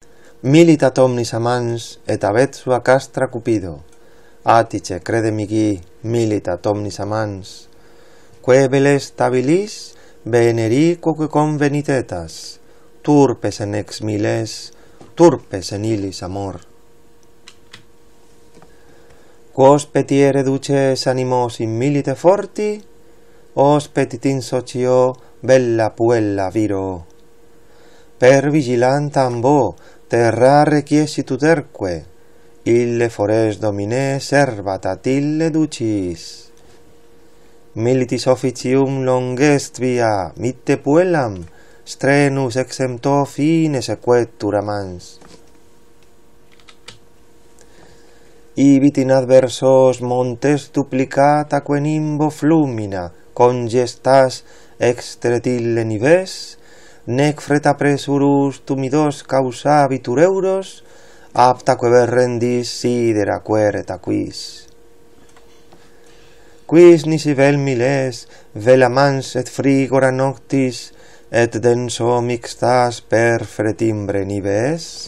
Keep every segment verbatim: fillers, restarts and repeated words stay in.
Militat omnis amans et abet sua castra Cupido. Attice crede mihi militat omnis amans, quae vel stabilis veneri quoque convenitetas, turpes en ex miles, turpes en illis amor. Quos petiere duces animos in milite forti, os petit in socio bella puella viro. Per vigilanta ambo terra requiesitud erque, ille fores domine servatat ille ducis. Militis officium longest via, mitte puellam, strenus exempto fine sequetur amans. Ibit in adversos montes duplicataque nimbo flumina, congestas extret ille nives, nec freta presurus tumidos causabitur euros, aptaque verrendis sidera quereta quis. Quis nisi vel miles, vel amans et frigora noctis, et denso mixtas per fretimbre nives?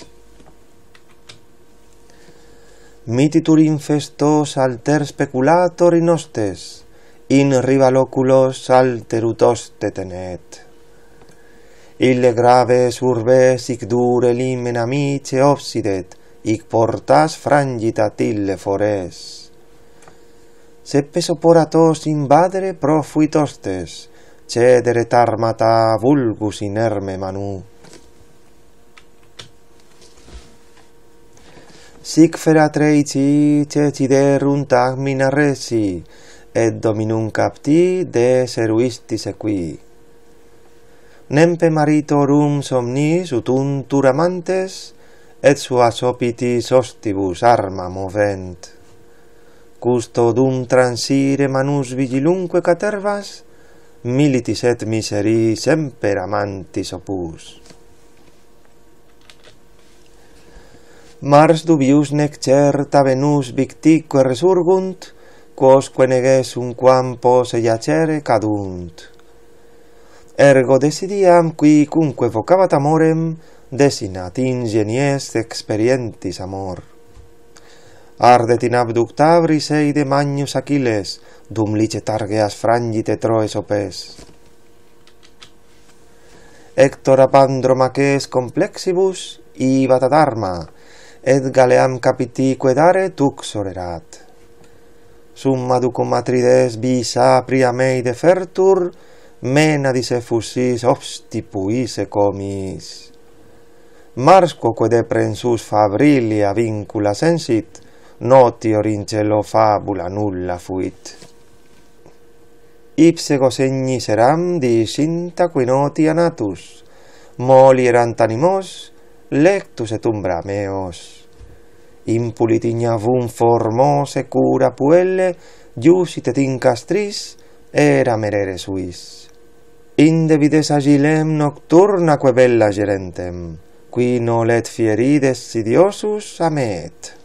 Mititur infestos alter speculator in hostes, in rivaloculos alterutoste tenet. Ille graves urbes hic dure limen amice obsidet, hic portas frangitat ille fores. Seppe soporatos invadere profuit hostes, cedere tarmata vulgus inerme manu. Sic ferat reici ceciderunt agmina resi, et dominum capti deseruisti sequi. Nempe maritorum somnis utuntur amantes, et suas opitis ostibus arma movent. Custodum transire manus vigilunque catervas, militis et miseri semper amantis opus. Mars dubius nec certa Venus victique resurgunt, quosque negesum quam posse iacere cadunt. Ergo desidiam qui cunque vocabat amorem, desinat ingenies experientis amor. Ardet in abductabris eide magnus Achilles, dum licet Argeas frangite Troes opes. Hector Apandromaches complexibus ibat ad arma, et Galeam capitique dare tuxorerat. Summa ducum Atrides visa priamei defertur, menadis effusis obstipuisse comis. Mars quoque deprensus fabrilia vincula sensit, notior in celo fabula nulla fuit. Ipsego segnis eram disinta qui noti anatus, molierant animos, lectus et umbra meos. Impulit ignavum formose cura puelle, iusit et incastris, era merere suis. Inde vides agilem nocturnaque bella gerentem, qui nolet fierides sidiosus amet.